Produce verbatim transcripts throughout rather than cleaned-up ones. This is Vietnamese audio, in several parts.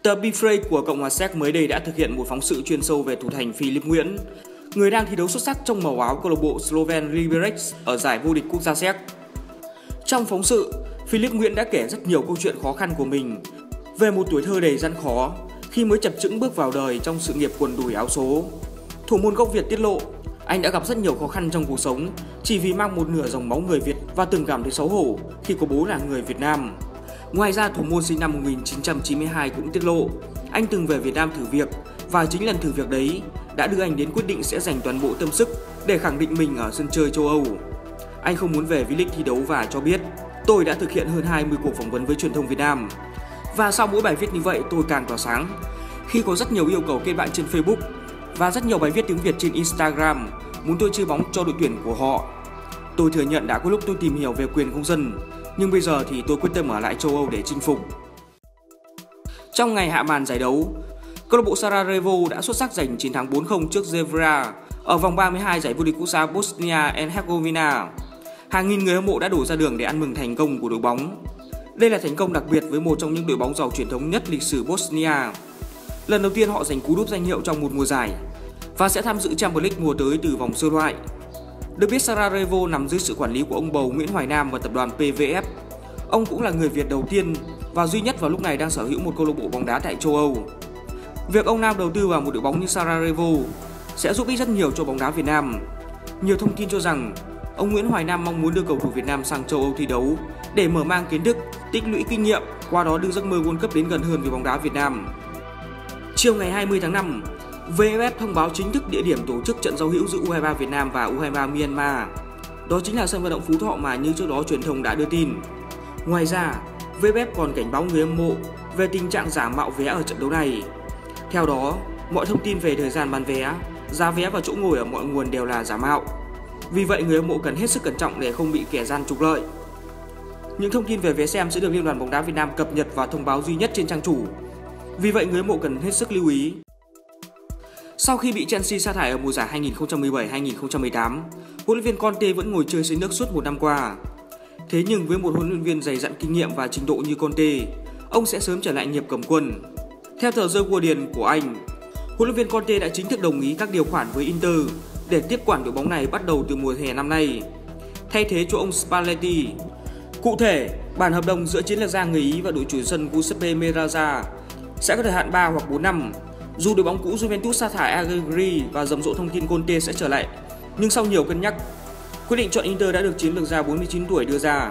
Tờ Bifrey của Cộng hòa Séc mới đây đã thực hiện một phóng sự chuyên sâu về thủ thành Philipp Nguyễn, người đang thi đấu xuất sắc trong màu áo câu lạc bộ Slovan Liberec ở giải vô địch quốc gia Séc. Trong phóng sự, Philipp Nguyễn đã kể rất nhiều câu chuyện khó khăn của mình về một tuổi thơ đầy gian khó khi mới chập chững bước vào đời trong sự nghiệp quần đùi áo số. Thủ môn gốc Việt tiết lộ, anh đã gặp rất nhiều khó khăn trong cuộc sống chỉ vì mang một nửa dòng máu người Việt và từng cảm thấy xấu hổ khi có bố là người Việt Nam. Ngoài ra, thủ môn sinh năm một nghìn chín trăm chín mươi hai cũng tiết lộ anh từng về Việt Nam thử việc và chính lần thử việc đấy đã đưa anh đến quyết định sẽ dành toàn bộ tâm sức để khẳng định mình ở sân chơi châu Âu. Anh không muốn về V-League thi đấu và cho biết, tôi đã thực hiện hơn hai mươi cuộc phỏng vấn với truyền thông Việt Nam. Và sau mỗi bài viết như vậy tôi càng tỏa sáng khi có rất nhiều yêu cầu kết bạn trên Facebook và rất nhiều bài viết tiếng Việt trên Instagram muốn tôi chơi bóng cho đội tuyển của họ. Tôi thừa nhận đã có lúc tôi tìm hiểu về quyền công dân, nhưng bây giờ thì tôi quyết tâm ở lại châu Âu để chinh phục. Trong ngày hạ màn giải đấu, câu lạc bộ Sarajevo đã xuất sắc giành chiến thắng bốn không trước Zevra ở vòng ba mươi hai giải vô địch quốc gia Bosnia and Herzegovina. Hàng nghìn người hâm mộ đã đổ ra đường để ăn mừng thành công của đội bóng. Đây là thành công đặc biệt với một trong những đội bóng giàu truyền thống nhất lịch sử Bosnia. Lần đầu tiên họ giành cú đúp danh hiệu trong một mùa giải và sẽ tham dự Champions League mùa tới từ vòng sơ loại. Được biết, Sarajevo nằm dưới sự quản lý của ông bầu Nguyễn Hoài Nam và tập đoàn pê vê ép. Ông cũng là người Việt đầu tiên và duy nhất vào lúc này đang sở hữu một câu lạc bộ bóng đá tại châu Âu. Việc ông Nam đầu tư vào một đội bóng như Sarajevo sẽ giúp ích rất nhiều cho bóng đá Việt Nam. Nhiều thông tin cho rằng ông Nguyễn Hoài Nam mong muốn đưa cầu thủ Việt Nam sang châu Âu thi đấu để mở mang kiến thức, tích lũy kinh nghiệm, qua đó đưa giấc mơ World Cup đến gần hơn với bóng đá Việt Nam. Chiều ngày hai mươi tháng năm, vê ép ép thông báo chính thức địa điểm tổ chức trận giao hữu giữa U hai mươi ba Việt Nam và U hai mươi ba Myanmar. Đó chính là sân vận động Phú Thọ mà như trước đó truyền thông đã đưa tin. Ngoài ra, vê ép ép còn cảnh báo người hâm mộ về tình trạng giả mạo vé ở trận đấu này. Theo đó, mọi thông tin về thời gian bán vé, giá vé và chỗ ngồi ở mọi nguồn đều là giả mạo. Vì vậy, người hâm mộ cần hết sức cẩn trọng để không bị kẻ gian trục lợi. Những thông tin về vé xem sẽ được Liên đoàn bóng đá Việt Nam cập nhật và thông báo duy nhất trên trang chủ. Vì vậy, người hâm mộ cần hết sức lưu ý. Sau khi bị Chelsea sa thải ở mùa giải hai nghìn không trăm mười bảy hai nghìn không trăm mười tám, huấn luyện viên Conte vẫn ngồi chơi dưới nước suốt một năm qua. Thế nhưng với một huấn luyện viên dày dặn kinh nghiệm và trình độ như Conte, ông sẽ sớm trở lại nghiệp cầm quân. Theo tờ The Guardian của Anh, huấn luyện viên Conte đã chính thức đồng ý các điều khoản với Inter để tiếp quản đội bóng này bắt đầu từ mùa hè năm nay, thay thế cho ông Spalletti. Cụ thể, bản hợp đồng giữa chiến lược gia người Ý và đội chủ sân Giuseppe Meazza sẽ có thời hạn ba hoặc bốn năm. Dù đội bóng cũ Juventus sa thải Allegri và rầm rộ thông tin Conte sẽ trở lại, nhưng sau nhiều cân nhắc, quyết định chọn Inter đã được chiến lược gia bốn mươi chín tuổi đưa ra.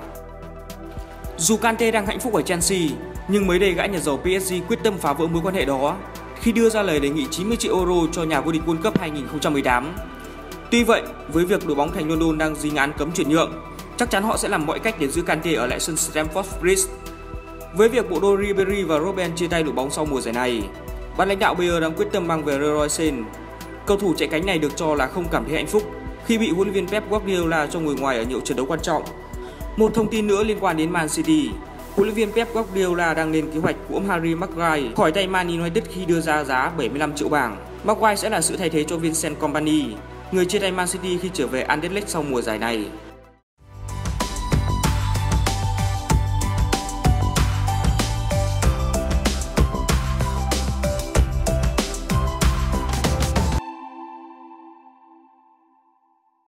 Dù Kante đang hạnh phúc ở Chelsea, nhưng mới đây gã nhà giàu pê ét giê quyết tâm phá vỡ mối quan hệ đó khi đưa ra lời đề nghị chín mươi triệu euro cho nhà vô địch World Cup hai nghìn không trăm mười tám. Tuy vậy, với việc đội bóng thành London đang dính án cấm chuyển nhượng, chắc chắn họ sẽ làm mọi cách để giữ Kante ở lại sân Stamford Bridge. Với việc bộ đôi Ribery và Robben chia tay đội bóng sau mùa giải này, ban lãnh đạo Bayer đang quyết tâm mang về Leroy Sane. Cầu thủ chạy cánh này được cho là không cảm thấy hạnh phúc khi bị huấn luyện viên Pep Guardiola cho ngồi ngoài ở nhiều trận đấu quan trọng. Một thông tin nữa liên quan đến Man City, huấn luyện viên Pep Guardiola đang lên kế hoạch của ông Harry Maguire khỏi tay Man United khi đưa ra giá bảy mươi lăm triệu bảng. Maguire sẽ là sự thay thế cho Vincent Kompany, người chia tay Man City khi trở về Anderlecht sau mùa giải này.